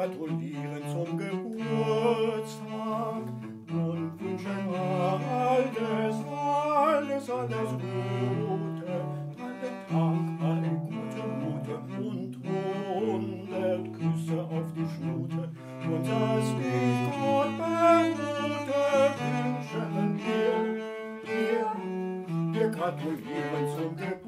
gratulieren zum Geburtstag und wünschen alles Gute, alle dankbare gute Mute und 100 Küsse auf die Schnute. Und dass dich Gott behüte, wünschen wir gratulieren zum Geburtstag.